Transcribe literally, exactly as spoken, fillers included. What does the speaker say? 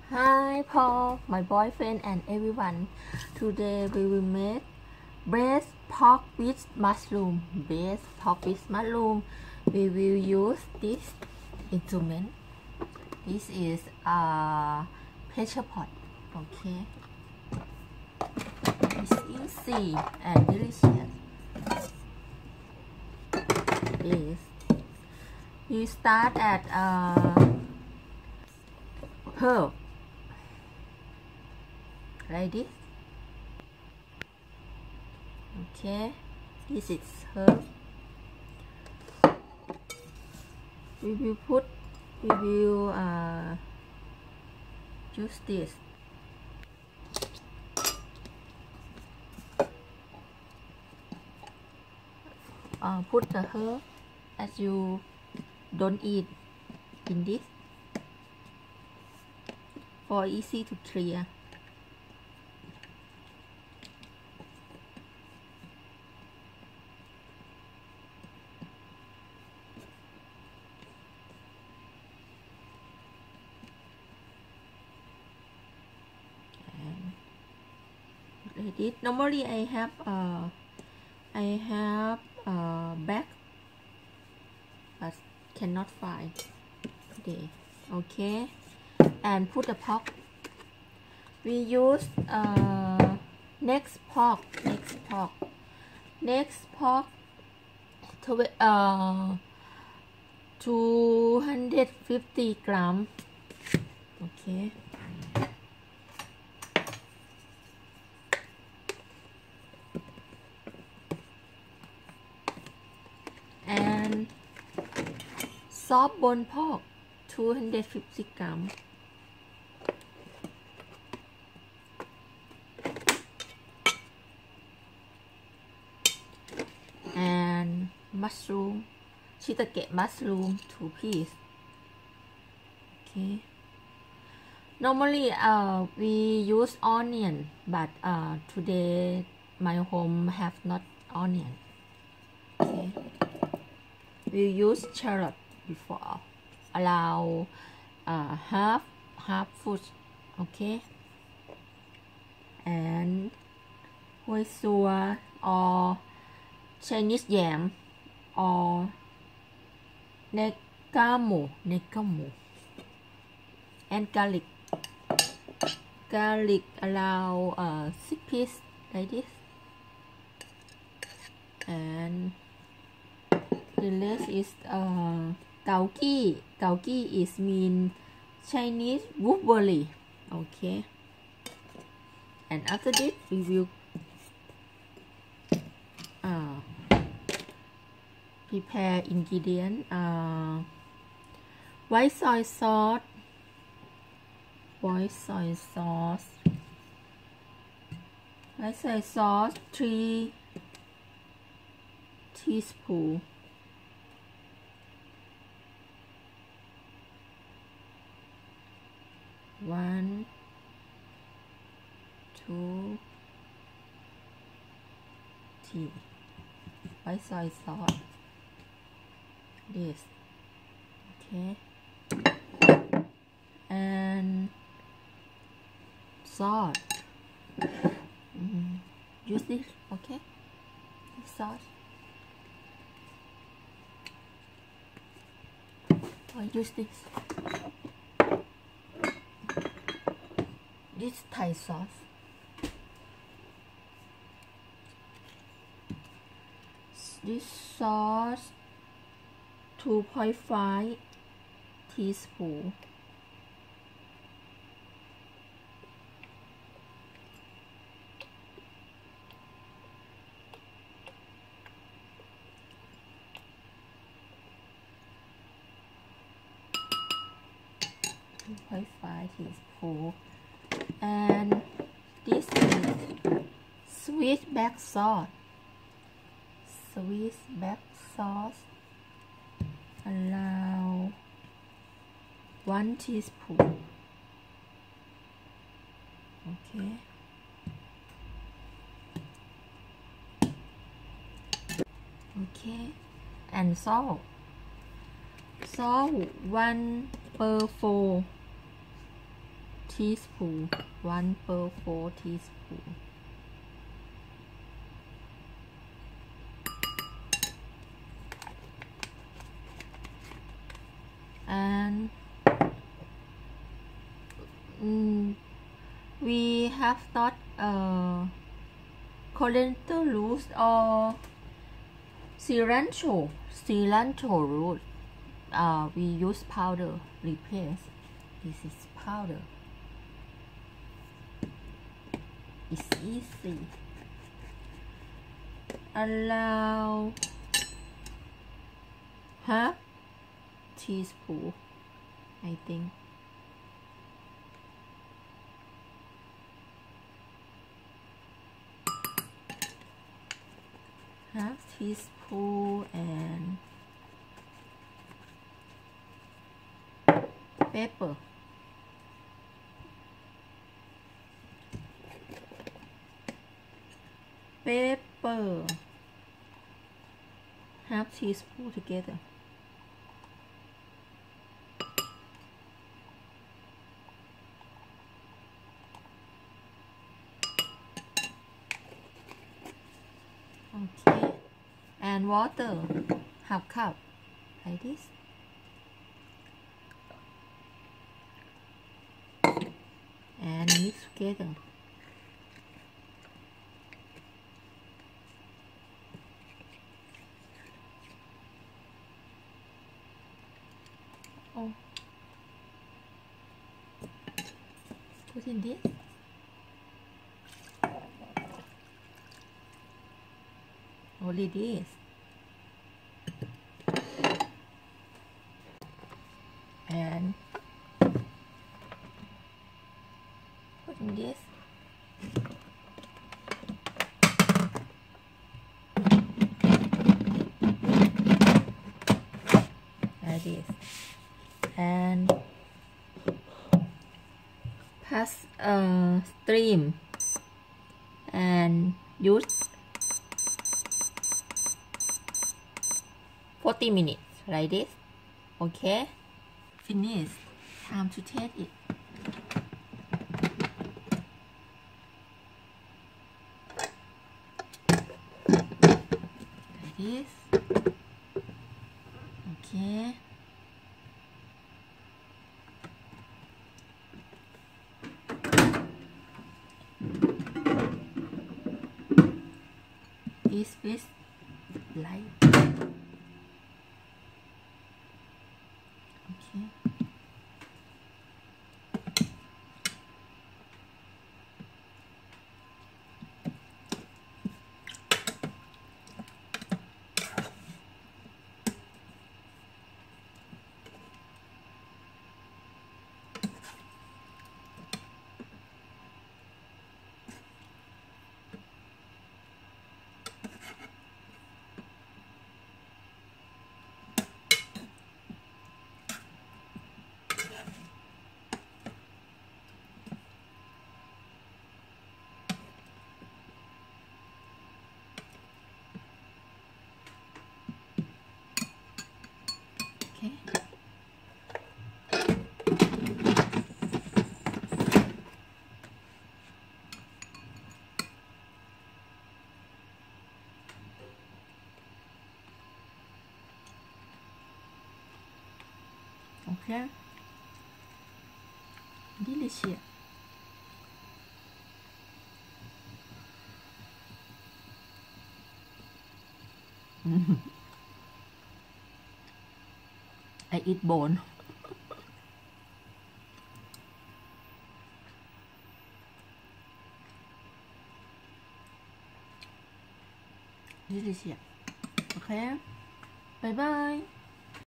Hi Paul, my boyfriend and everyone. Today we will make braised pork with mushroom. Braised pork with mushroom. We will use this instrument. This is a pressure pot. Okay. It's easy and delicious. Yes. You start at uh, herb. Like this. Okay, this is herb. We will put, we will uh, use this. Uh, put the herb as you don't eat in this for easy to clear. Like this. Normally I have uh, I have a bag, but cannot find today. Okay, and put the pork. We use uh, next pork, next pork, next pork to uh two hundred fifty gram. Okay. And soft bone pork, two hundred fifty gram. And mushroom, shiitake mushroom, two piece. Okay. Normally, uh, we use onion, but uh, today my home have not onion. Okay. We use carrot before, allow uh, half half foot. Okay. And oyster or Chinese yam or necamo, necamo, and garlic. Garlic allow uh, six piece like this, and the rest is uh, gao gi. Gao gi is mean Chinese wolfberry. Okay. And after this, we will uh, prepare ingredient. Uh, white soy sauce. White soy sauce. White soy sauce. Three teaspoon. One, two, three. White soy sauce. This. Okay. And salt. Mm, use this. Okay. This salt. Or use this. This Thai sauce. This sauce two point five teaspoon. two point five teaspoon. And this is sweet back sauce. Sweet back sauce. Allow one teaspoon. Okay. Okay. And salt. Salt one per four teaspoon, one per four teaspoon. And mm, we have not uh, coriander root or cilantro cilantro root. Uh, we use powder replace. This is powder. It's easy. Allow half teaspoon, I think. Half teaspoon and pepper. Pepper. Half teaspoon together. Okay. And water, half cup, like this. And mix together. Oh. Put in this. Only this. And put in this. Like this. And pass a stream and use forty minutes like this. Okay, finish. Time to taste it. Like this. Okay. This is light. Okay. Okay. Okay. Delicious. I eat bone. Delicious. Okay. Bye bye.